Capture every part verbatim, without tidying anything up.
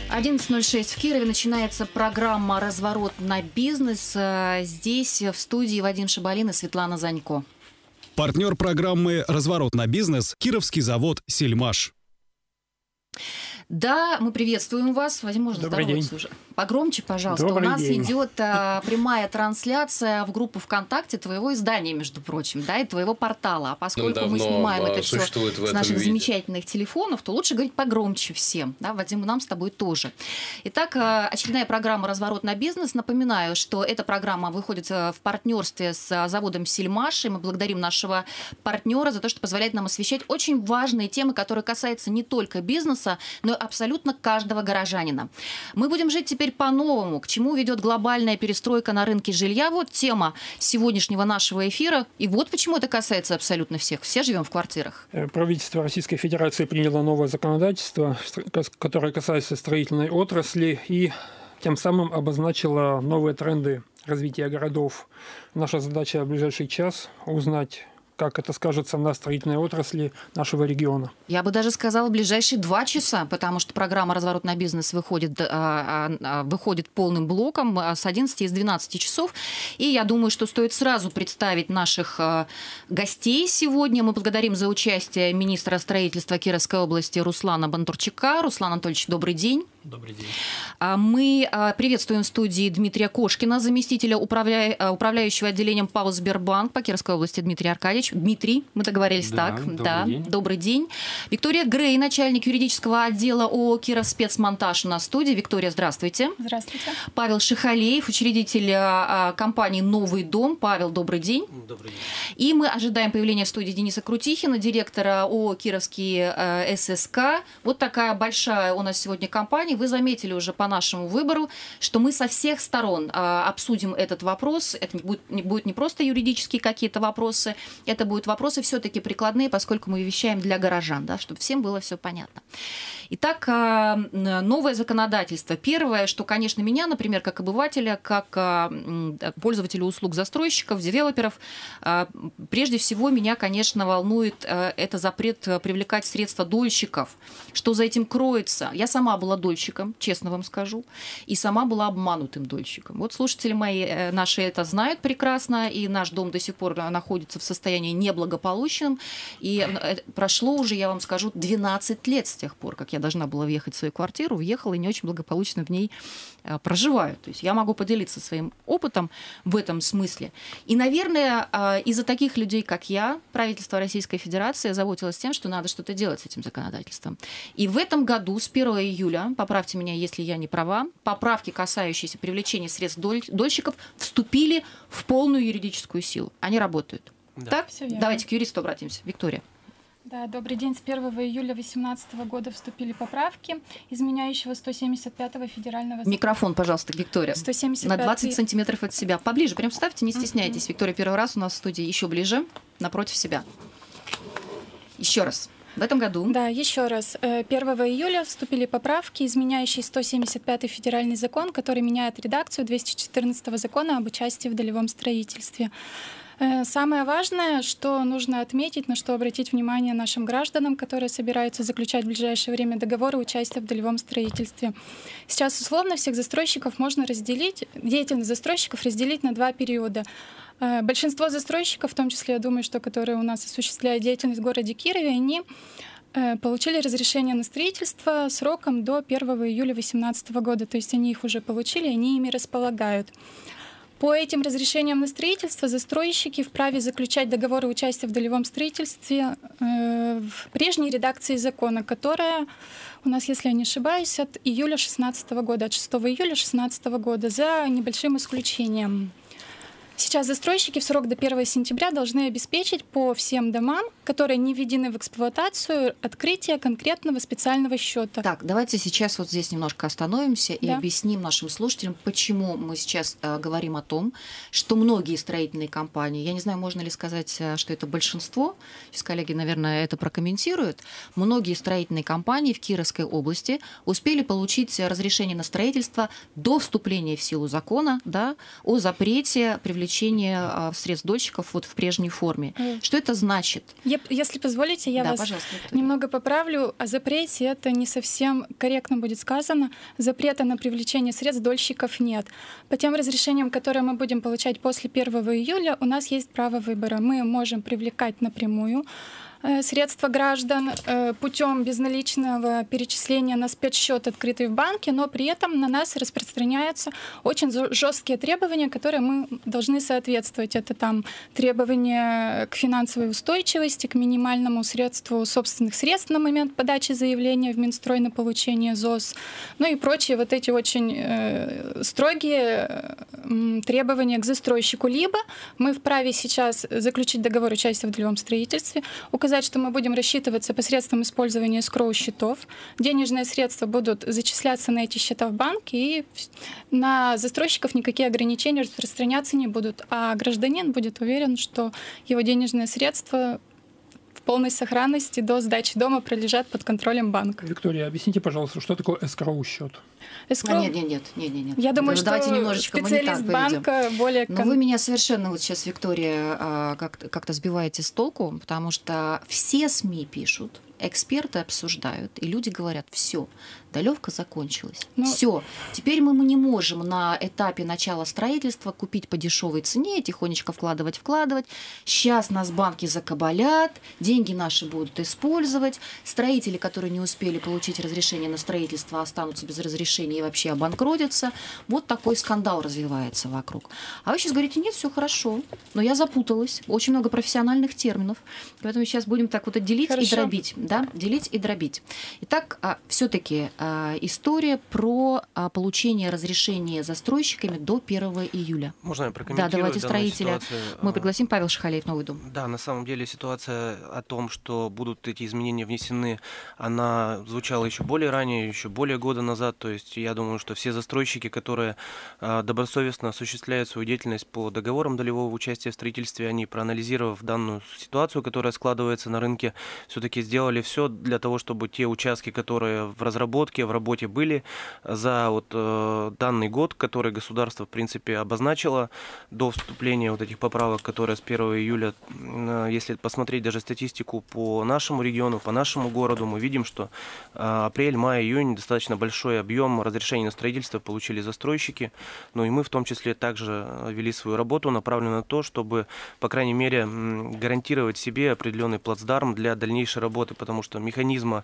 одиннадцать ноль шесть в Кирове начинается программа «Разворот на бизнес». Здесь в студии Вадим Шабалин и Светлана Занько. Партнер программы «Разворот на бизнес» – Кировский завод «Сельмаш». Да, мы приветствуем вас. Вадим, можно Добрый здороваться день. уже? Погромче, пожалуйста. Добрый У нас день. идет а, прямая трансляция в группу ВКонтакте твоего издания, между прочим, да, и твоего портала. А поскольку мы снимаем это все с наших виде. замечательных телефонов, то лучше говорить погромче всем. Да, Вадим, нам с тобой тоже. Итак, очередная программа «Разворот на бизнес». Напоминаю, что эта программа выходит в партнерстве с заводом «Сельмаш». И мы благодарим нашего партнера за то, что позволяет нам освещать очень важные темы, которые касаются не только бизнеса, но и абсолютно каждого горожанина. Мы будем жить теперь по-новому. К чему ведет глобальная перестройка на рынке жилья? Вот тема сегодняшнего нашего эфира. И вот почему это касается абсолютно всех. Все живем в квартирах. Правительство Российской Федерации приняло новое законодательство, которое касается строительной отрасли, и тем самым обозначило новые тренды развития городов. Наша задача в ближайший час узнать, как это скажется на строительной отрасли нашего региона. Я бы даже сказала, в ближайшие два часа, потому что программа «Разворот на бизнес» выходит, а, а, выходит полным блоком с одиннадцати и с двенадцати часов. И я думаю, что стоит сразу представить наших а, гостей сегодня. Мы благодарим за участие министра строительства Кировской области Руслана Бондарчука. Руслан Анатольевич, добрый день. Добрый день. Мы приветствуем в студии Дмитрия Кошкина, заместителя управля... управляющего отделением ПАО «Сбербанк» по Кировской области. Дмитрий Аркадьевич. Дмитрий, мы договорились да, так. Добрый да, день. Добрый день. Виктория Грей, начальник юридического отдела ООО «Кировспецмонтаж» у нас в студии. Виктория, здравствуйте. Здравствуйте. Павел Шихалеев, учредитель компании «Новый дом». Павел, добрый день. Добрый день. И мы ожидаем появления в студии Дениса Крутихина, директора ООО «Кировский ССК». Вот такая большая у нас сегодня компания. Вы заметили уже по нашему выбору, что мы со всех сторон обсудим этот вопрос. Это будет, будет не просто юридические какие-то вопросы, это будут вопросы все-таки прикладные, поскольку мы вещаем для горожан, да, чтобы всем было все понятно. Итак, новое законодательство. Первое, что, конечно, меня, например, как обывателя, как пользователя услуг застройщиков, девелоперов, прежде всего меня, конечно, волнует это запрет привлекать средства дольщиков. Что за этим кроется? Я сама была дольщиком, честно вам скажу, и сама была обманутым дольщиком. Вот слушатели мои наши это знают прекрасно, и наш дом до сих пор находится в состоянии неблагополучном, и прошло уже, я вам скажу, двенадцать лет с тех пор, как я должна была въехать в свою квартиру, въехала и не очень благополучно в ней проживаю. То есть я могу поделиться своим опытом в этом смысле. И, наверное, из-за таких людей, как я, правительство Российской Федерации озаботилось тем, что надо что-то делать с этим законодательством. И в этом году, с первого июля, поправьте меня, если я не права, поправки, касающиеся привлечения средств дольщиков, вступили в полную юридическую силу. Они работают. Да. Так? Всё верно. Давайте к юристу обратимся. Виктория. Да, добрый день. С первого июля две тысячи восемнадцатого года вступили поправки изменяющего сто семьдесят пятого федерального закона. Микрофон, пожалуйста, Виктория. сто семьдесят На пятый двадцать сантиметров от себя. Поближе, прям ставьте, не стесняйтесь. Mm-hmm. Виктория первый раз у нас в студии. Еще ближе, напротив себя. Еще раз. В этом году. Да, еще раз. первого июля вступили поправки, изменяющие сто семьдесят пятый федеральный закон, который меняет редакцию двести четырнадцатого закона об участии в долевом строительстве. Самое важное, что нужно отметить, на что обратить внимание нашим гражданам, которые собираются заключать в ближайшее время договоры участия в долевом строительстве. Сейчас условно всех застройщиков можно разделить, деятельность застройщиков разделить на два периода. Большинство застройщиков, в том числе, я думаю, что которые у нас осуществляют деятельность в городе Кирове, они получили разрешение на строительство сроком до первого июля две тысячи восемнадцатого года. То есть они их уже получили, они ими располагают. По этим разрешениям на строительство застройщики вправе заключать договоры участия в долевом строительстве э, в прежней редакции закона, которая у нас, если я не ошибаюсь, от июля две тысячи шестнадцатого года, от шестого июля две тысячи шестнадцатого года, за небольшим исключением. Сейчас застройщики в срок до первого сентября должны обеспечить по всем домам, которые не введены в эксплуатацию, открытие конкретного специального счета. Так, давайте сейчас вот здесь немножко остановимся и да. объясним нашим слушателям, почему мы сейчас э, говорим о том, что многие строительные компании, я не знаю, можно ли сказать, что это большинство, сейчас коллеги, наверное, это прокомментируют, многие строительные компании в Кировской области успели получить разрешение на строительство до вступления в силу закона, да, о запрете привлечения средств дольщиков вот в прежней форме. Что это значит? Я Если, если позволите, я да, вас пожалуйста, немного поправлю. О запрете это не совсем корректно будет сказано. Запрета на привлечение средств дольщиков нет. По тем разрешениям, которые мы будем получать после первого июля, у нас есть право выбора. Мы можем привлекать напрямую средства граждан путем безналичного перечисления на спецсчет, открытый в банке, но при этом на нас распространяются очень жесткие требования, которые мы должны соответствовать. Это там требования к финансовой устойчивости, к минимальному средству собственных средств на момент подачи заявления в Минстрой на получение ЗОС, ну и прочие вот эти очень э, строгие э, требования к застройщику. Либо мы вправе сейчас заключить договор участия в долевом строительстве, указать, что мы будем рассчитываться посредством использования эскроу-счетов. Денежные средства будут зачисляться на эти счета в банке, и на застройщиков никакие ограничения распространяться не будут. А гражданин будет уверен, что его денежные средства в полной сохранности до сдачи дома пролежат под контролем банка. Виктория, объясните, пожалуйста, что такое эскроу-счет? Эскроу... А, нет, нет, нет, нет, нет, нет. Я думаю, ну, что давайте немножечко специалист банка более... Но вы меня совершенно вот сейчас, Виктория, как-то сбиваете с толку, потому что все СМИ пишут, эксперты обсуждают, и люди говорят: все, долевка закончилась. Но... Все, теперь мы не можем на этапе начала строительства купить по дешевой цене, тихонечко вкладывать, вкладывать. Сейчас нас банки закабалят, деньги наши будут использовать. Строители, которые не успели получить разрешение на строительство, останутся без разрешения и вообще обанкротятся. Вот такой скандал развивается вокруг. А вы сейчас говорите: нет, все хорошо. Но я запуталась. Очень много профессиональных терминов. Поэтому сейчас будем так вот делить хорошо. и дробить. Да? Делить и дробить. Итак, все-таки история про получение разрешения застройщиками до первого июля. Можно я прокомментирую? Да, давайте строителя. Ситуацию? Мы пригласим Павел Шихалеев, Новый дом. Да, на самом деле ситуация о том, что будут эти изменения внесены, она звучала еще более ранее, еще более года назад. То есть я думаю, что все застройщики, которые добросовестно осуществляют свою деятельность по договорам долевого участия в строительстве, они, проанализировав данную ситуацию, которая складывается на рынке, все-таки сделали все для того, чтобы те участки, которые в разработке, в работе были за вот, э, данный год, который государство, в принципе, обозначило до вступления вот этих поправок, которые с первого июля, э, если посмотреть даже статистику по нашему региону, по нашему городу, мы видим, что э, апрель, май, июнь достаточно большой объем разрешений на строительство получили застройщики, но и мы в том числе также вели свою работу, направленную на то, чтобы, по крайней мере, гарантировать себе определенный плацдарм для дальнейшей работы, потому что механизма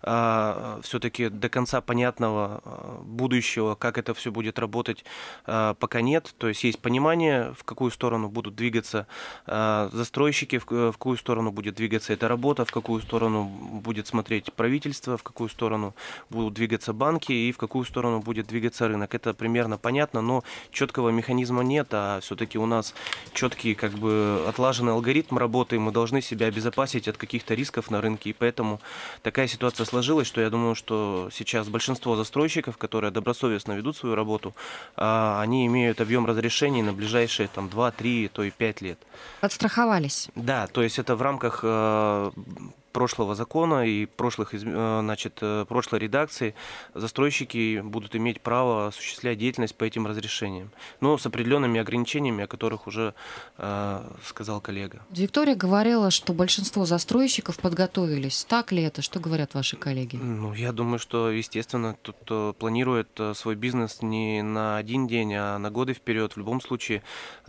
э, все-таки до конца понятного э, будущего, как это все будет работать, э, пока нет. То есть есть понимание, в какую сторону будут двигаться э, застройщики, в, в какую сторону будет двигаться эта работа, в какую сторону будет смотреть правительство, в какую сторону будут двигаться банки и в какую сторону будет двигаться рынок. Это примерно понятно, но четкого механизма нет, а все-таки у нас четкий, как бы отлаженный алгоритм работы, мы должны себя обезопасить от каких-то рисков на рынке, и поэтому такая ситуация сложилась, что я думаю, что сейчас большинство застройщиков, которые добросовестно ведут свою работу, они имеют объем разрешений на ближайшие там, два, три, то и пять лет. Подстраховались. Да, то есть это в рамках прошлого закона и прошлых, значит, прошлой редакции застройщики будут иметь право осуществлять деятельность по этим разрешениям, но с определенными ограничениями, о которых уже э, сказал коллега. Виктория говорила, что большинство застройщиков подготовились. Так ли это? Что говорят ваши коллеги? Ну, я думаю, что, естественно, тут э, планируют э, свой бизнес не на один день, а на годы вперед. В любом случае,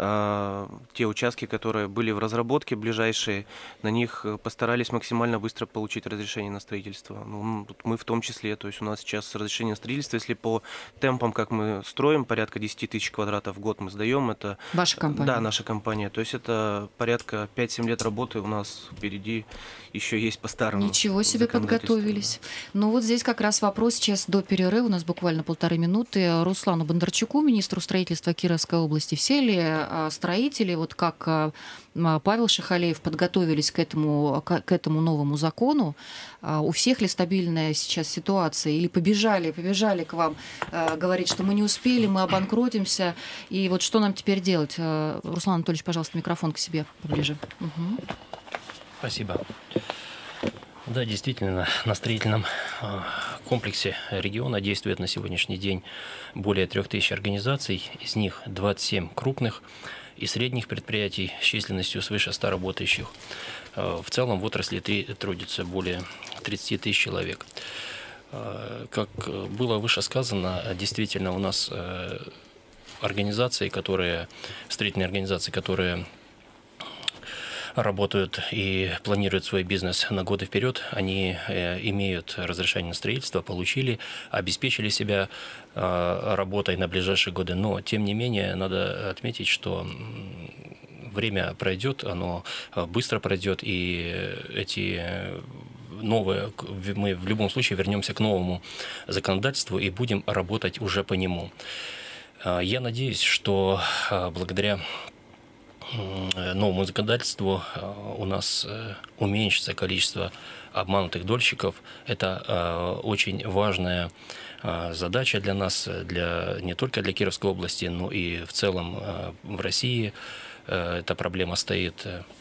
э, те участки, которые были в разработке ближайшие, на них постарались максимально быстро получить разрешение на строительство. Ну, мы в том числе, то есть у нас сейчас разрешение на строительство, если по темпам, как мы строим, порядка десять тысяч квадратов в год мы сдаем. Это, Ваша компания? Да, наша компания. То есть это порядка пять-семь лет работы у нас впереди еще есть по-старому. Ничего себе, подготовились. Ну вот здесь как раз вопрос сейчас до перерыва, у нас буквально полторы минуты. Руслану Бондарчуку, министру строительства Кировской области. Все ли строители, вот как Павел Шихалеев, подготовились к этому, к этому новому закону? У всех ли стабильная сейчас ситуация? Или побежали, побежали к вам говорить, что мы не успели, мы обанкротимся, и вот что нам теперь делать? Руслан Анатольевич, пожалуйста, микрофон к себе поближе. Угу. Спасибо. Да, действительно, на строительном комплексе региона действует на сегодняшний день более трех тысяч организаций, из них двадцать семь крупных и средних предприятий с численностью свыше ста работающих. В целом в отрасли трудится более тридцати тысяч человек. Как было выше сказано, действительно у нас организации, которые, строительные организации, которые работают и планируют свой бизнес на годы вперед, они имеют разрешение на строительство, получили, обеспечили себя работой на ближайшие годы. Но, тем не менее, надо отметить, что время пройдет, оно быстро пройдет, и эти новые, мы в любом случае вернемся к новому законодательству и будем работать уже по нему. Я надеюсь, что благодаря новому законодательству у нас уменьшится количество обманутых дольщиков. Это очень важная задача для нас, для, не только для Кировской области, но и в целом в России. Эта проблема стоит.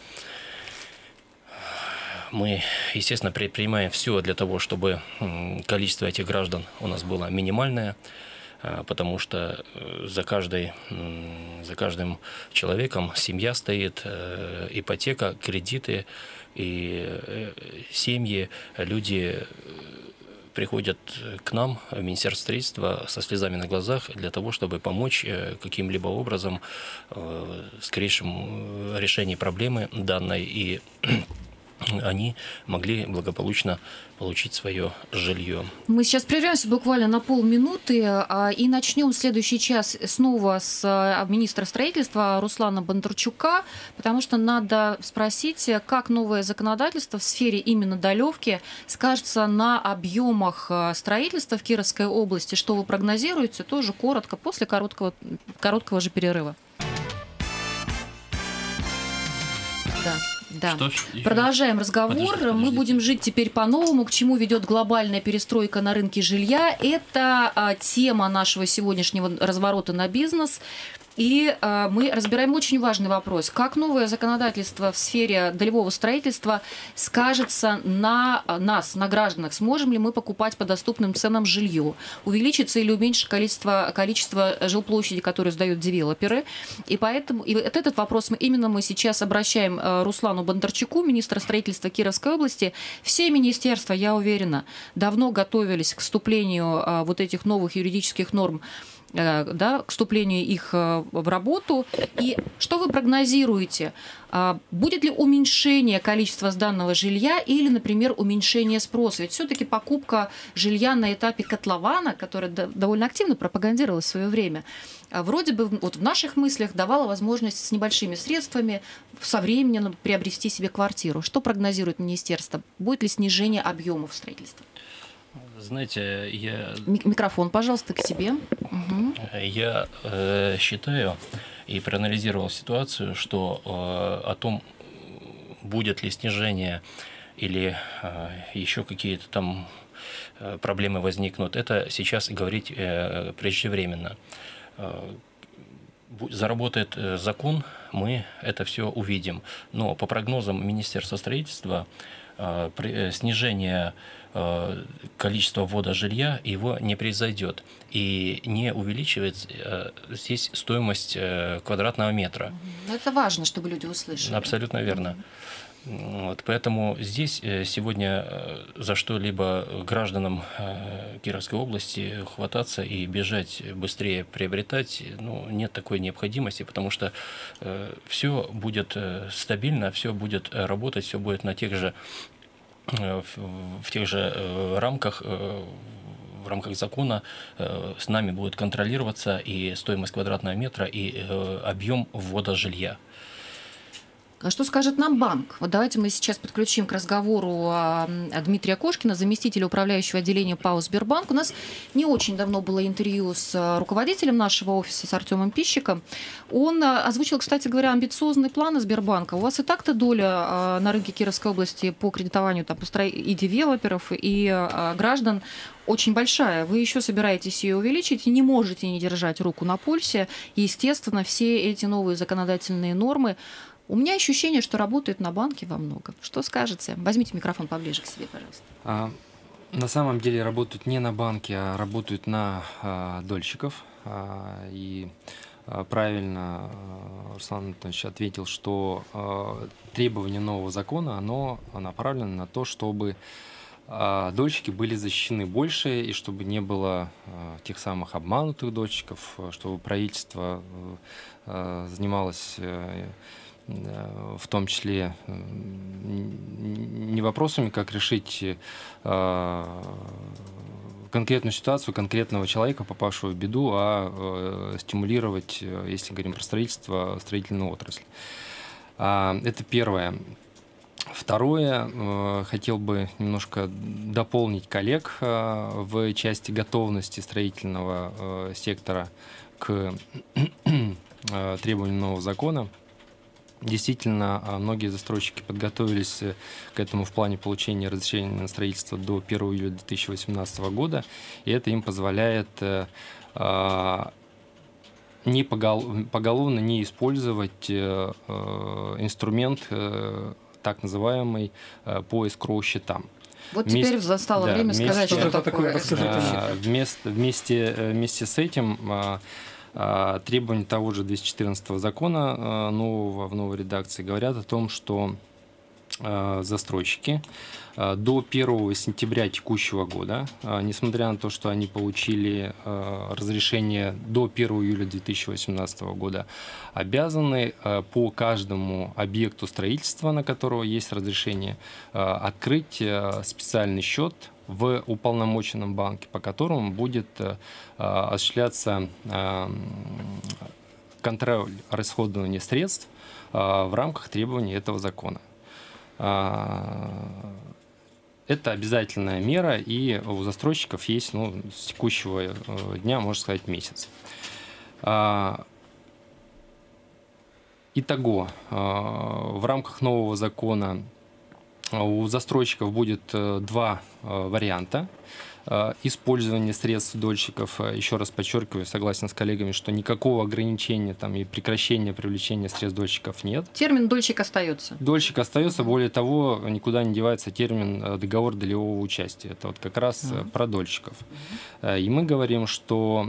Мы, естественно, предпринимаем все для того, чтобы количество этих граждан у нас было минимальное, потому что за, каждой, за каждым человеком семья стоит, ипотека, кредиты, и семьи, люди приходят к нам в Министерство строительства со слезами на глазах для того, чтобы помочь каким-либо образом в скорейшем решении проблемы данной, и они могли благополучно получить свое жилье. Мы сейчас прервемся буквально на полминуты и начнем следующий час снова с министра строительства Руслана Бондарчука, потому что надо спросить, как новое законодательство в сфере именно долевки скажется на объемах строительства в Кировской области. Что вы прогнозируете? Тоже коротко, после короткого, короткого же перерыва. Да. Да. Что? Продолжаем разговор. Подождите, подождите. Мы будем жить теперь по-новому. К чему ведет глобальная перестройка на рынке жилья? Это а, тема нашего сегодняшнего разворота на бизнес. И э, мы разбираем очень важный вопрос. Как новое законодательство в сфере долевого строительства скажется на нас, на гражданах? Сможем ли мы покупать по доступным ценам жилье? Увеличится или уменьшится количество, количество жилплощади, которые сдают девелоперы? И поэтому и вот этот вопрос мы, именно мы сейчас обращаем э, Руслану Бондарчуку, министра строительства Кировской области. Все министерства, я уверена, давно готовились к вступлению э, вот этих новых юридических норм, да, к вступлению их в работу. И что вы прогнозируете? Будет ли уменьшение количества сданного жилья или, например, уменьшение спроса? Ведь все-таки покупка жилья на этапе котлована, которая довольно активно пропагандировалась в свое время, вроде бы вот в наших мыслях давала возможность с небольшими средствами со временем приобрести себе квартиру. Что прогнозирует министерство? Будет ли снижение объемов строительства? Знаете, я... Микрофон, пожалуйста, к себе. Угу. Я э, считаю и проанализировал ситуацию, что э, о том, будет ли снижение или э, еще какие-то там э, проблемы возникнут, это сейчас говорить э, преждевременно. Э, заработает э, закон, мы это все увидим. Но по прогнозам Министерства строительства, э, при, э, снижение количество ввода жилья его не произойдет, и не увеличивается здесь стоимость квадратного метра. Это важно, чтобы люди услышали. Абсолютно верно. Вот, поэтому здесь сегодня за что-либо гражданам Кировской области хвататься и бежать быстрее приобретать, ну, нет такой необходимости, потому что все будет стабильно, все будет работать, все будет на тех же в тех же рамках, в рамках закона с нами будет контролироваться и стоимость квадратного метра, и объем ввода жилья. А что скажет нам банк? Вот давайте мы сейчас подключим к разговору Дмитрия Кошкина, заместителя управляющего отделения ПАО «Сбербанк». У нас не очень давно было интервью с руководителем нашего офиса, с Артемом Пищиком. Он озвучил, кстати говоря, амбициозные планы Сбербанка. У вас и так-то доля на рынке Кировской области по кредитованию там, и девелоперов, и граждан очень большая. Вы еще собираетесь ее увеличить и не можете не держать руку на пульсе. Естественно, все эти новые законодательные нормы, у меня ощущение, что работают на банке во многом. Что скажете? Возьмите микрофон поближе к себе, пожалуйста. А, на самом деле работают не на банке, а работают на а, дольщиков. А, и правильно Руслан Анатольевич ответил, что требование нового закона, оно направлено на то, чтобы дольщики были защищены больше, и чтобы не было тех самых обманутых дольщиков, чтобы правительство занималось в том числе не вопросами, как решить конкретную ситуацию конкретного человека, попавшего в беду, а стимулировать, если говорим про строительство, строительную отрасль. Это первое. Второе, хотел бы немножко дополнить коллег в части готовности строительного сектора к требованиям нового закона. Действительно, многие застройщики подготовились к этому в плане получения разрешения на строительство до первого июля две тысячи восемнадцатого года, и это им позволяет не поголовно не использовать инструмент так называемый по эскроу счетам. Вот вместе, теперь застало да, время вместе, сказать, что это такое. такое вместе, вместе, вместе с этим требования того же двести четырнадцатого закона нового в новой редакции говорят о том, что застройщики до первого сентября текущего года, несмотря на то, что они получили разрешение до первого июля две тысячи восемнадцатого года, обязаны по каждому объекту строительства, на которого есть разрешение, открыть специальный счет в уполномоченном банке, по которому будет осуществляться контроль расходования средств в рамках требований этого закона. Это обязательная мера, и у застройщиков есть, ну, с текущего дня, можно сказать, месяц. Итого, в рамках нового закона у застройщиков будет два варианта использования средств дольщиков. Еще раз подчеркиваю, согласен с коллегами, что никакого ограничения там, и прекращения привлечения средств дольщиков нет. Термин «дольщик» остается. Дольщик остается, более того, никуда не девается термин «договор долевого участия». Это вот как раз mm-hmm. про дольщиков. Mm-hmm. И мы говорим, что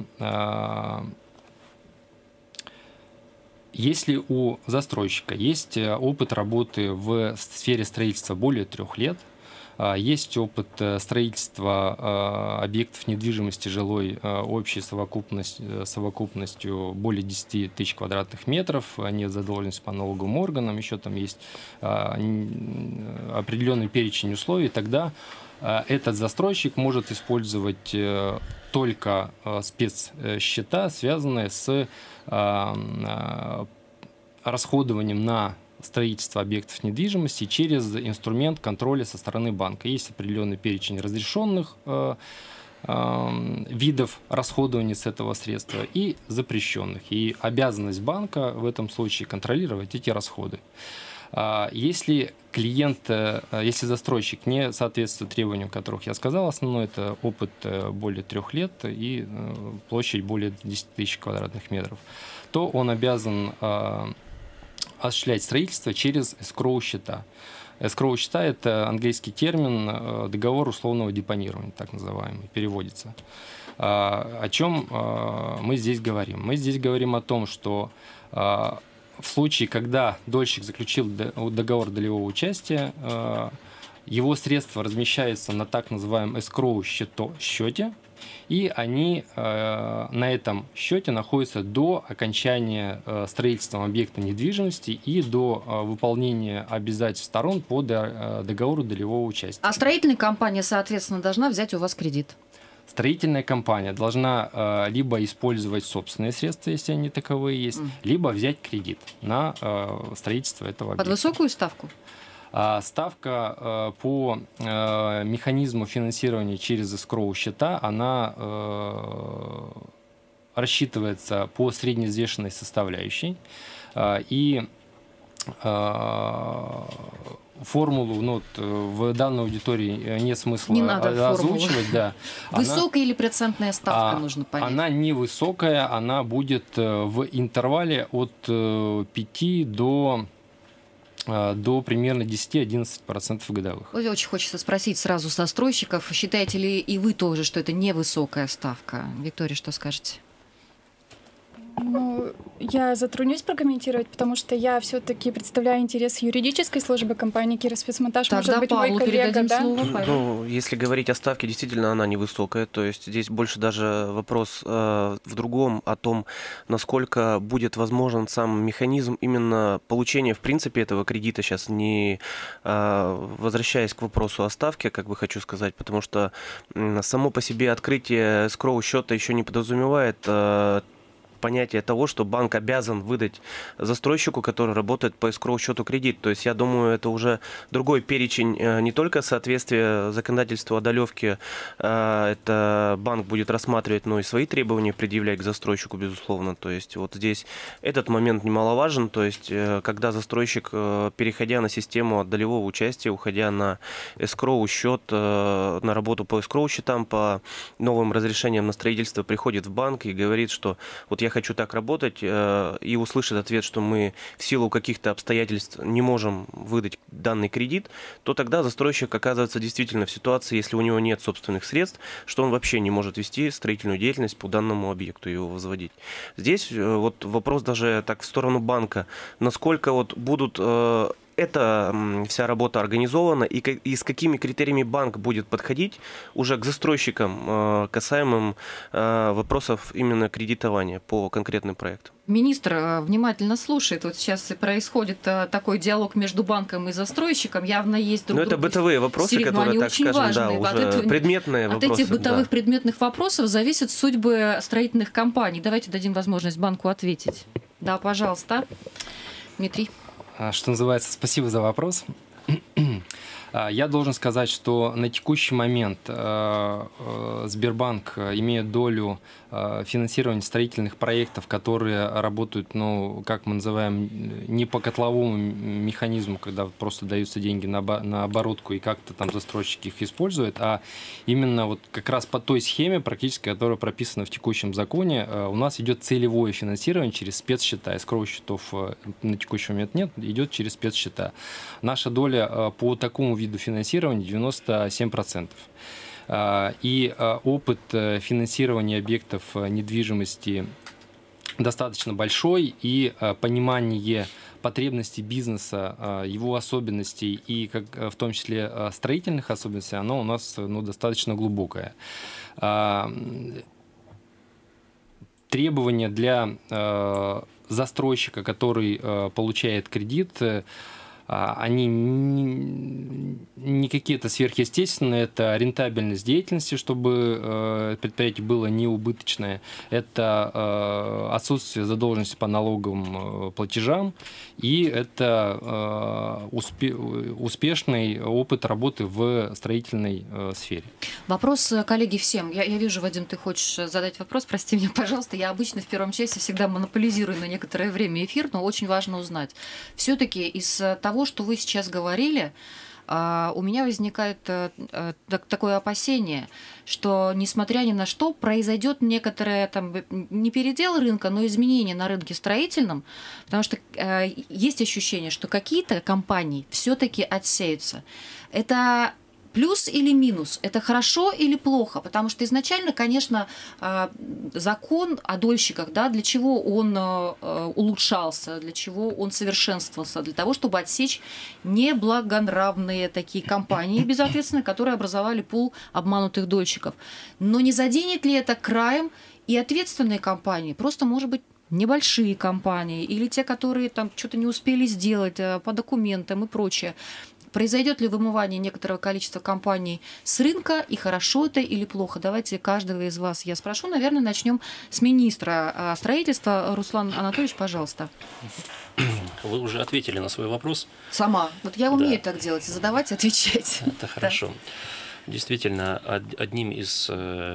если у застройщика есть опыт работы в сфере строительства более трех лет, есть опыт строительства объектов недвижимости жилой общей совокупностью, совокупностью более десяти тысяч квадратных метров, нет задолженности по налоговым органам, еще там есть определенный перечень условий, тогда этот застройщик может использовать только спецсчета, связанные с расходованием на строительство объектов недвижимости через инструмент контроля со стороны банка. Есть определенный перечень разрешенных э, э, видов расходования с этого средства и запрещенных. И обязанность банка в этом случае контролировать эти расходы. Если клиент, если застройщик не соответствует требованиям, которых я сказал, основной это опыт более трех лет и площадь более десяти тысяч квадратных метров, то он обязан осуществлять строительство через эскроу счета. Эскроу счета – это английский термин, договор условного депонирования, так называемый, переводится. О чем мы здесь говорим? Мы здесь говорим о том, что в случае, когда дольщик заключил договор долевого участия, его средства размещаются на так называемом эскроу счете, и они э, на этом счете находятся до окончания э, строительства объекта недвижимости и до э, выполнения обязательств сторон по до, э, договору долевого участия. А строительная компания, соответственно, должна взять у вас кредит? Строительная компания должна э, либо использовать собственные средства, если они таковые есть, mm. либо взять кредит на э, строительство этого объекта. Под высокую ставку? Ставка по механизму финансирования через эскроу счета, она рассчитывается по средневзвешенной составляющей. И формулу, ну, в данной аудитории нет смысла не надо озвучивать. Да. Высокая она, или процентная ставка, а, нужно понять? Она невысокая, она будет в интервале от пяти до... до примерно десяти-одиннадцати процентов годовых. Очень хочется спросить сразу застройщиков, считаете ли и вы тоже, что это невысокая ставка? Виктория, что скажете? Ну, я затруднюсь прокомментировать, потому что я все-таки представляю интерес юридической службы компании «Кировспецмонтаж». Тогда Может быть, Павлу мой коллега, передадим да? слово. Павел. Ну, если говорить о ставке, действительно она невысокая. То есть здесь больше даже вопрос э, в другом, о том, насколько будет возможен сам механизм именно получения, в принципе, этого кредита. Сейчас не э, возвращаясь к вопросу о ставке, как бы хочу сказать, потому что э, само по себе открытие эскроу счета еще не подразумевает э, понятие того, что банк обязан выдать застройщику, который работает по эскроу счету, кредит. То есть я думаю, это уже другой перечень, не только соответствие законодательству о долевке, это банк будет рассматривать, но и свои требования предъявлять к застройщику, безусловно. То есть вот здесь этот момент немаловажен. То есть когда застройщик, переходя на систему от долевого участия, уходя на эскроу счет, на работу по эскроу счетам, по новым разрешениям на строительство, приходит в банк и говорит, что вот я я хочу так работать, и услышит ответ, что мы в силу каких-то обстоятельств не можем выдать данный кредит, то тогда застройщик оказывается действительно в ситуации, если у него нет собственных средств, что он вообще не может вести строительную деятельность по данному объекту, его возводить. Здесь вот вопрос даже так в сторону банка, насколько вот будут эта вся работа организована и, и с какими критериями банк будет подходить уже к застройщикам, касаемым вопросов именно кредитования по конкретным проектам. Министр внимательно слушает. Вот сейчас и происходит такой диалог между банком и застройщиком. Явно есть друг Но это бытовые вопросы, которые, так скажем, важные. да, уже этого, предметные от вопросы. От этих бытовых да. предметных вопросов зависят судьбы строительных компаний. Давайте дадим возможность банку ответить. Да, пожалуйста. Дмитрий. Что называется, спасибо за вопрос. Я должен сказать, что на текущий момент Сбербанк имеет долю финансирования строительных проектов, которые работают, ну, как мы называем, не по котловому механизму, когда просто даются деньги на, на оборотку и как-то там застройщики их используют, а именно вот как раз по той схеме, практически, которая прописана в текущем законе, у нас идет целевое финансирование через спецсчета. Эскроу счетов на текущий момент нет, идет через спецсчета. Наша доля по такому виду финансирования девяносто семь процентов. И опыт финансирования объектов недвижимости достаточно большой, и понимание потребностей бизнеса, его особенностей и как, в том числе строительных особенностей, оно у нас, ну, достаточно глубокое. Требования для застройщика, который получает кредит, они не какие-то сверхъестественные, это рентабельность деятельности, чтобы предприятие было неубыточное, это отсутствие задолженности по налоговым платежам, и это успешный опыт работы в строительной сфере. Вопрос, коллеги, всем. Я, я вижу, Вадим, ты хочешь задать вопрос, прости меня, пожалуйста. Я обычно в первом часе всегда монополизирую на некоторое время эфир, но очень важно узнать. Все-таки из того, что вы сейчас говорили, у меня возникает такое опасение, что, несмотря ни на что, произойдет некоторое там, не передел рынка, но изменение на рынке строительном, потому что есть ощущение, что какие-то компании все-таки отсеются. Это плюс или минус? Это хорошо или плохо? Потому что изначально, конечно, закон о дольщиках, да, для чего он улучшался, для чего он совершенствовался? Для того, чтобы отсечь неблагонравные такие компании, безответственные, которые образовали пул обманутых дольщиков. Но не заденет ли это краем и ответственные компании? Просто, может быть, небольшие компании или те, которые там что-то не успели сделать по документам и прочее. Произойдет ли вымывание некоторого количества компаний с рынка, и хорошо это или плохо? Давайте каждого из вас я спрошу. Наверное, начнем с министра строительства. Руслан Анатольевич, пожалуйста. Вы уже ответили на свой вопрос. Сама. Вот я умею да. так делать, задавать, отвечать. Это хорошо. Да. Действительно, одним из,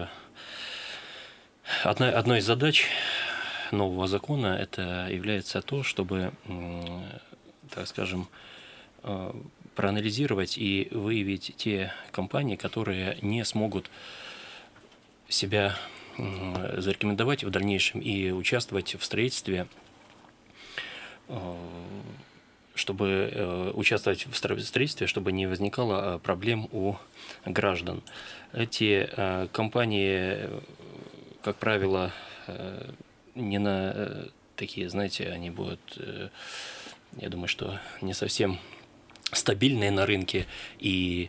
одной, одной из задач нового закона это является то, чтобы, так скажем, проанализировать и выявить те компании, которые не смогут себя зарекомендовать в дальнейшем и участвовать в строительстве, чтобы участвовать в строительстве, чтобы не возникало проблем у граждан. Эти компании, как правило, не на такие, знаете, они будут, я думаю, что не совсем стабильные на рынке и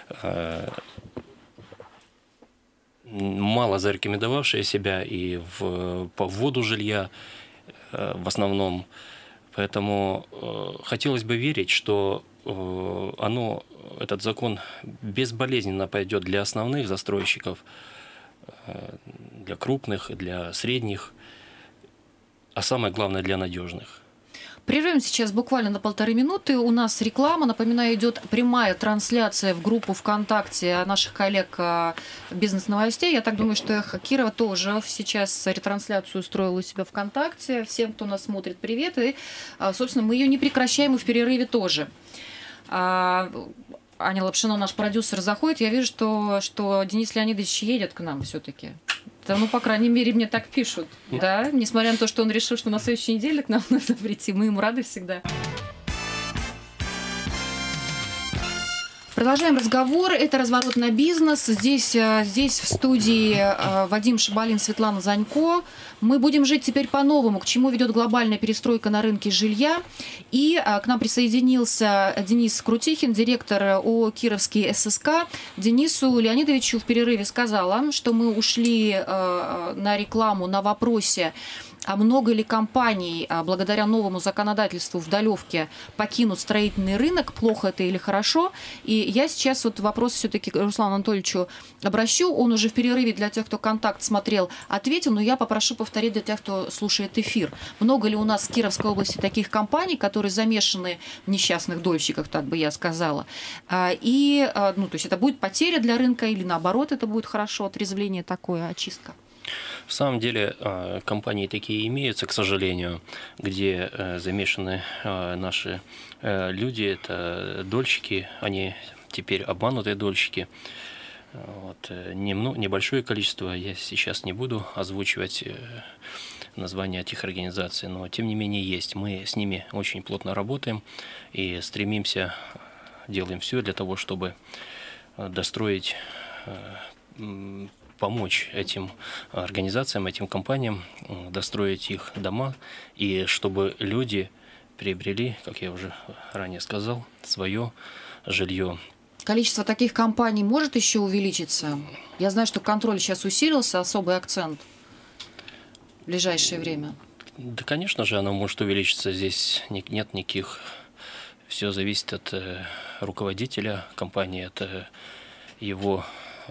мало зарекомендовавшие себя и в, по вводу жилья в основном. Поэтому хотелось бы верить, что оно, этот закон безболезненно пойдет для основных застройщиков, для крупных, для средних, а самое главное для надежных. Прерываем сейчас буквально на полторы минуты. У нас реклама. Напоминаю, идет прямая трансляция в группу ВКонтакте наших коллег бизнес-новостей. Я так думаю, что Эхо Кирова тоже сейчас ретрансляцию устроила у себя ВКонтакте. Всем, кто нас смотрит, привет. И, собственно, мы ее не прекращаем и в перерыве тоже. Аня Лапшина, наш продюсер, заходит. Я вижу, что, что Денис Леонидович едет к нам все-таки. Да, ну, по крайней мере, мне так пишут. Да, несмотря на то, что он решил, что на следующей неделе к нам нужно прийти. Мы ему рады всегда. Продолжаем разговор. Это «Разворот на бизнес». Здесь, здесь в студии Вадим Шабалин, Светлана Занько. Мы будем жить теперь по-новому, к чему ведет глобальная перестройка на рынке жилья. И к нам присоединился Денис Крутихин, директор ООО «Кировский ССК». Денису Леонидовичу в перерыве сказала, что мы ушли на рекламу на вопросе, а много ли компаний благодаря новому законодательству в Долевке покинут строительный рынок, плохо это или хорошо. И я сейчас вот вопрос все-таки к Руслану Анатольевичу обращу. Он уже в перерыве для тех, кто «Контакт» смотрел, ответил, но я попрошу повторить для тех, кто слушает эфир. Много ли у нас в Кировской области таких компаний, которые замешаны в несчастных дольщиках, так бы я сказала. И, ну, то есть это будет потеря для рынка или наоборот это будет хорошо, отрезвление такое, очистка? В самом деле компании такие имеются, к сожалению, где замешаны наши люди, это дольщики, они теперь обманутые дольщики. Вот. Небольшое количество, я сейчас не буду озвучивать названия этих организаций, но тем не менее есть. Мы с ними очень плотно работаем и стремимся, делаем все для того, чтобы достроить, помочь этим организациям, этим компаниям достроить их дома, и чтобы люди приобрели, как я уже ранее сказал, свое жилье. Количество таких компаний может еще увеличиться? Я знаю, что контроль сейчас усилился, особый акцент в ближайшее время. Да, конечно же, оно может увеличиться. Здесь нет никаких... Все зависит от руководителя компании, от его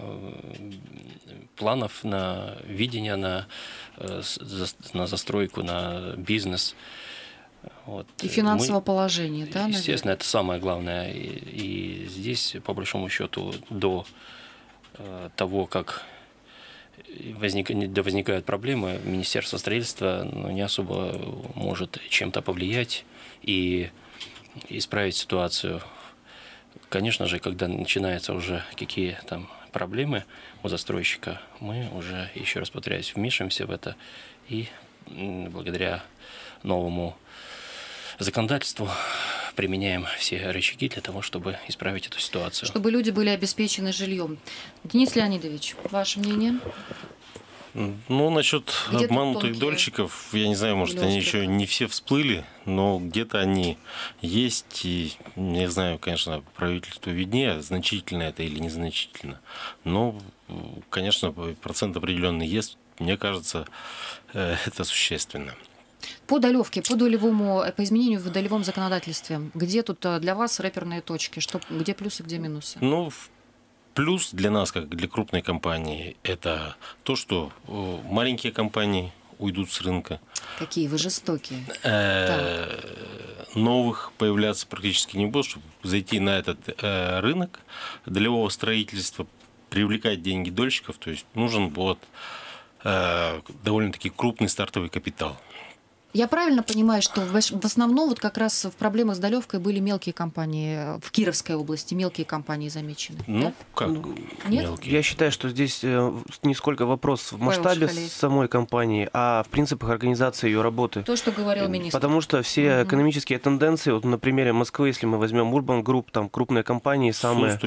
планов на видение, на, на застройку, на бизнес. Вот. И финансового Мы, положения, да? Естественно, наверное? Это самое главное. И, и здесь, по большому счету, до э, того, как возник, да, возникают проблемы, Министерство строительства ну, не особо может чем-то повлиять и исправить ситуацию. Конечно же, когда начинаются уже какие там проблемы у застройщика, мы уже, еще раз повторяюсь, вмешиваемся в это и благодаря новому законодательству применяем все рычаги для того, чтобы исправить эту ситуацию. Чтобы люди были обеспечены жильем. Денис Леонидович, ваше мнение? Ну, насчет где обманутых дольщиков, я не знаю, может, блесток. Они еще не все всплыли, но где-то они есть, и, не знаю, конечно, правительству виднее, значительно это или незначительно, но, конечно, процент определенный есть, мне кажется, это существенно. По долевке, по долевому, по изменению в долевом законодательстве, где тут для вас рэперные точки, что, где плюсы, где минусы? Ну, плюс для нас, как для крупной компании, это то, что маленькие компании уйдут с рынка. Какие вы жестокие. Новых появляться практически не будет, чтобы зайти на этот рынок долевого строительства, привлекать деньги дольщиков, то есть нужен вот довольно-таки крупный стартовый капитал. Я правильно понимаю, что в основном вот как раз в проблемах с долевкой были мелкие компании в Кировской области, мелкие компании замечены? Ну, да? как Нет? мелкие? Я считаю, что здесь не сколько вопрос в масштабе самой компании, а в принципах организации ее работы. То, что говорил министр. Потому что все угу. экономические тенденции, вот на примере Москвы, если мы возьмем Urban Group, там крупные компании, самые...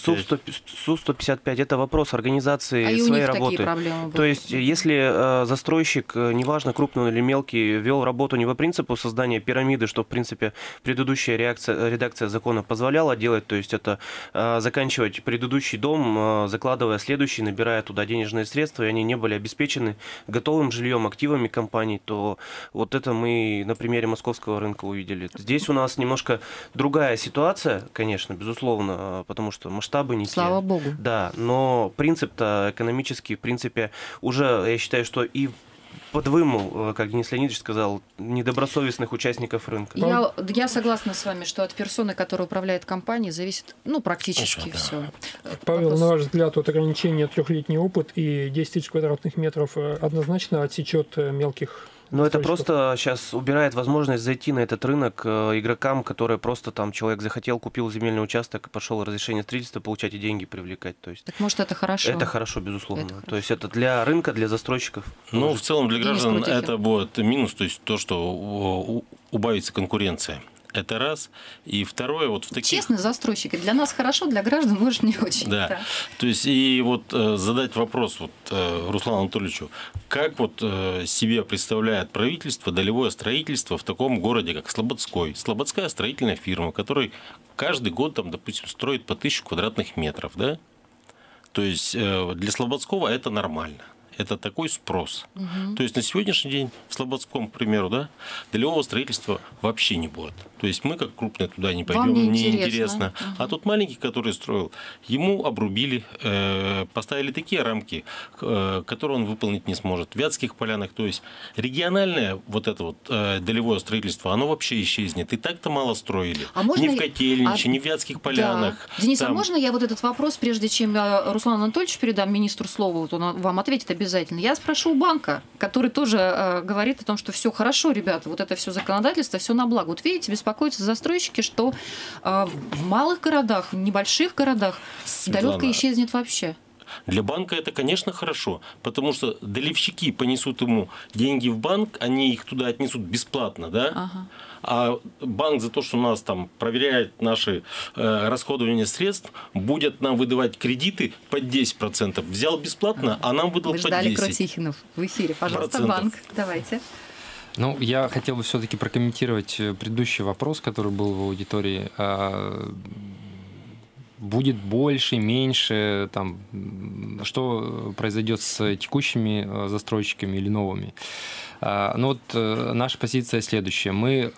Су сто пятьдесят пять. Это вопрос организации а своей и у них работы. Такие проблемы были. То есть, если э, застройщик, неважно, крупный он или мелкий, вел работу не по принципу создания пирамиды, что, в принципе, предыдущая реакция, редакция закона позволяла делать, то есть это э, заканчивать предыдущий дом, э, закладывая следующий, набирая туда денежные средства, и они не были обеспечены готовым жильем, активами компаний, то вот это мы на примере московского рынка увидели. Здесь у нас немножко другая ситуация, конечно, безусловно, потому что масштабы не те. Слава богу. Да, но принцип-то экономический, в принципе, уже, я считаю, что и под вымыл, как Денис Леонидович сказал, недобросовестных участников рынка. Я, я согласна с вами, что от персоны, которая управляет компанией, зависит, ну, практически все. Да. Павел, Вопрос... на ваш взгляд, вот ограничение трехлетний опыт и десять тысяч квадратных метров однозначно отсечет мелких? Но это просто сейчас убирает возможность зайти на этот рынок игрокам, которые просто там человек захотел, купил земельный участок, пошел разрешение строительства получать и деньги привлекать. То есть так может это хорошо? Это хорошо, безусловно. Это то есть это для рынка, для застройщиков. Ну, в целом для граждан это будет минус, то есть то, что убавится конкуренция. Это раз. И второе, вот в таких... Честно, застройщики. Для нас хорошо, для граждан, может, не очень. Да. да. То есть, и вот э, задать вопрос вот, э, Руслану Анатольевичу, как вот э, себе представляет правительство долевое строительство в таком городе, как Слободской? Слободская строительная фирма, которая каждый год, там, допустим, строит по тысячу квадратных метров, да? То есть, э, для Слободского это нормально. Это такой спрос. Угу. То есть на сегодняшний день в Слободском, к примеру, да, долевого строительства вообще не будет. То есть мы как крупные туда не пойдем, не мне интересно. интересно. Угу. А тот маленький, который строил, ему обрубили, э, поставили такие рамки, э, которые он выполнить не сможет. В Вятских Полянах, то есть региональное вот это вот э, долевое строительство, оно вообще исчезнет. И так-то мало строили. А можно... Ни в Котельниче, а... ни в Вятских Полянах. Да. Денис, там... а можно я вот этот вопрос, прежде чем я Руслану Анатольевичу передам министру слово, вот он вам ответит обязательно. Обязательно. Я спрошу у банка, который тоже э, говорит о том, что все хорошо, ребята, вот это все законодательство, все на благо. Вот видите, беспокоятся застройщики, что э, в малых городах, в небольших городах долевка исчезнет вообще. Для банка это, конечно, хорошо, потому что долевщики понесут ему деньги в банк, они их туда отнесут бесплатно, да? Ага. А банк за то, что у нас там проверяет наши э, расходование средств, будет нам выдавать кредиты под десять процентов. Взял бесплатно, а нам выдал под десять процентов. Вы ждали Крутихинов в эфире. Пожалуйста, банк, давайте. Ну, я хотел бы все-таки прокомментировать предыдущий вопрос, который был в аудитории. Будет больше, меньше, там, что произойдет с текущими застройщиками или новыми. Ну вот наша позиция следующая. Мы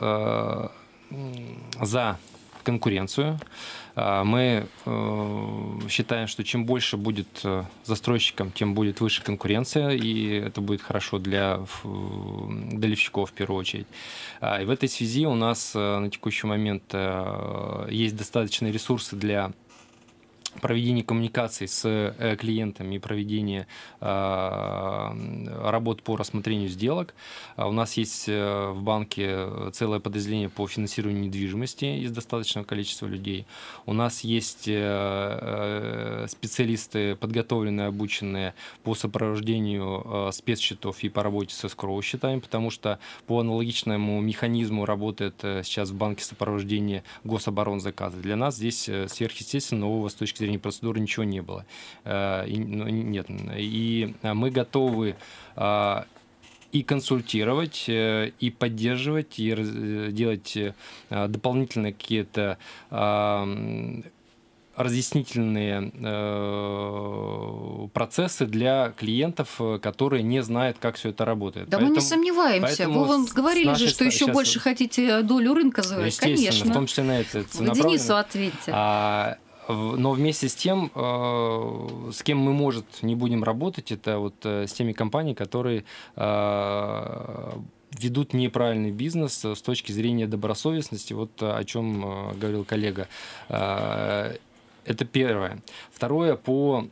за конкуренцию. Мы считаем, что чем больше будет застройщикам, тем будет выше конкуренция, и это будет хорошо для долевщиков в первую очередь. И в этой связи у нас на текущий момент есть достаточные ресурсы для проведение коммуникаций с клиентами и проведение работ по рассмотрению сделок. У нас есть в банке целое подразделение по финансированию недвижимости из достаточного количества людей. У нас есть специалисты, подготовленные, обученные по сопровождению спецсчетов и по работе с эскроу-счетами, потому что по аналогичному механизму работает сейчас в банке сопровождение гособоронзаказа. Для нас здесь сверхъестественно нового с точки зрения процедуры ничего не было. И, ну, нет. И мы готовы и консультировать, и поддерживать, и делать дополнительные какие-то разъяснительные процессы для клиентов, которые не знают, как все это работает. Да, поэтому, мы не сомневаемся. Вы вам говорили же, что еще больше хотите долю рынка завоевать. Конечно. В том числе на это. Вы Денису ответьте. А, но вместе с тем, с кем мы, может, не будем работать, это вот с теми компаниями, которые ведут неправильный бизнес с точки зрения добросовестности, вот о чем говорил коллега. Это первое. Второе, по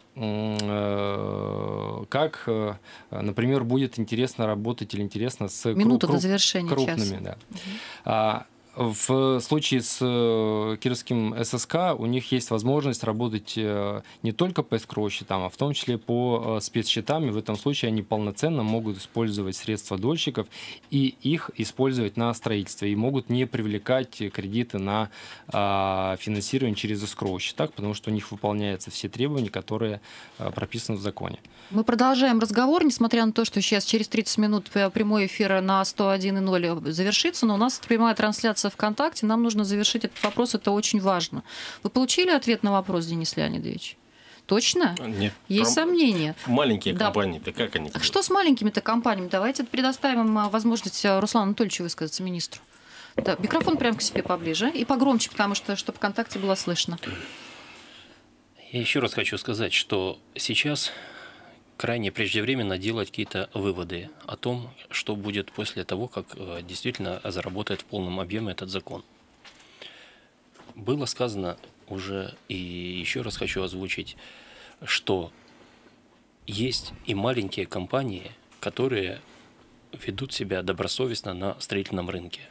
как, например, будет интересно работать или интересно с Минута круп, до завершения крупными. часа. Да. Угу. В случае с Кировским ССК у них есть возможность работать не только по эскроу-счетам, а в том числе по спецсчетам. И в этом случае они полноценно могут использовать средства дольщиков и их использовать на строительстве. И могут не привлекать кредиты на финансирование через эскроу-счетах, потому что у них выполняются все требования, которые прописаны в законе. Мы продолжаем разговор, несмотря на то, что сейчас через тридцать минут прямой эфир на сто один и ноль завершится, но у нас прямая трансляция ВКонтакте, нам нужно завершить этот вопрос, это очень важно. Вы получили ответ на вопрос, Денис Леонидович? Точно? Нет. Есть сомнения? Маленькие да. компании-то как они? А что с маленькими-то компаниями? Давайте предоставим возможность Руслану Анатольевичу высказаться, министру. Да, микрофон прямо к себе поближе и погромче, потому что, чтобы ВКонтакте было слышно. Я еще раз хочу сказать, что сейчас крайне преждевременно делать какие-то выводы о том, что будет после того, как действительно заработает в полном объеме этот закон. Было сказано уже, и еще раз хочу озвучить, что есть и маленькие компании, которые ведут себя добросовестно на строительном рынке.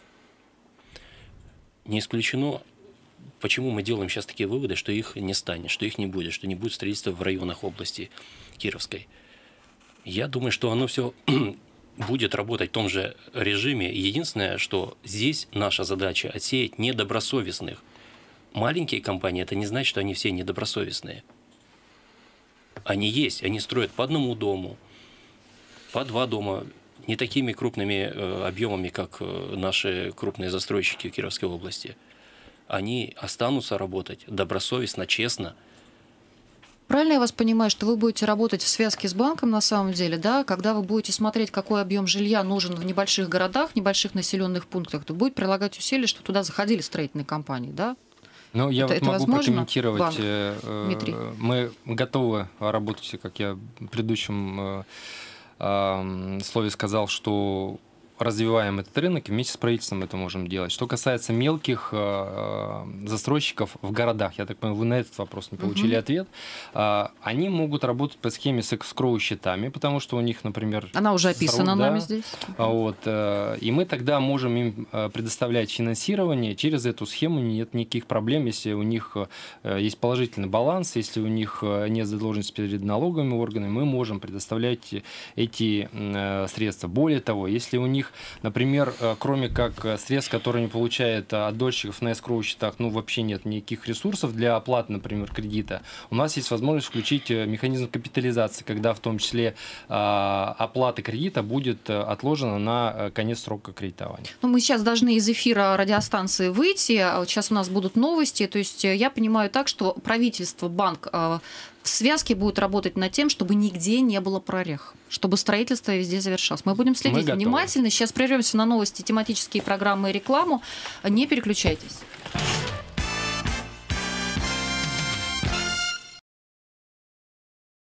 Не исключено, почему мы делаем сейчас такие выводы, что их не станет, что их не будет, что не будет строительства в районах области Кировской. Я думаю, что оно все будет работать в том же режиме. Единственное, что здесь наша задача отсеять недобросовестных. Маленькие компании, это не значит, что они все недобросовестные. Они есть, они строят по одному дому, по два дома, не такими крупными объемами, как наши крупные застройщики в Кировской области. Они останутся работать добросовестно, честно. Правильно я вас понимаю, что вы будете работать в связке с банком на самом деле, да, когда вы будете смотреть, какой объем жилья нужен в небольших городах, небольших населенных пунктах, то будет прилагать усилия, чтобы туда заходили строительные компании, да? Ну, я это, вот это могу возможно? прокомментировать. Банк. Дмитрий. Мы готовы работать, как я в предыдущем слове сказал, что развиваем этот рынок и вместе с правительством это можем делать. Что касается мелких э, застройщиков в городах, я так понимаю, вы на этот вопрос не получили uh-huh. ответ, э, они могут работать по схеме с эскроу-счетами, потому что у них, например... Она уже описана срок, нами да, здесь. Вот, э, и мы тогда можем им предоставлять финансирование. Через эту схему нет никаких проблем, если у них э, есть положительный баланс, если у них нет задолженности перед налоговыми органами, мы можем предоставлять эти э, средства. Более того, если у них, например, кроме как средств, которые они получают от дольщиков на эскроу-счетах, ну, вообще нет никаких ресурсов для оплаты, например, кредита, у нас есть возможность включить механизм капитализации, когда в том числе оплата кредита будет отложена на конец срока кредитования. Ну, мы сейчас должны из эфира радиостанции выйти, сейчас у нас будут новости, то есть я понимаю так, что правительство, банк в связке будет работать над тем, чтобы нигде не было прорех, чтобы строительство везде завершалось. Мы будем следить Мы внимательно. Сейчас прервемся на новости, тематические программы и рекламу. Не переключайтесь.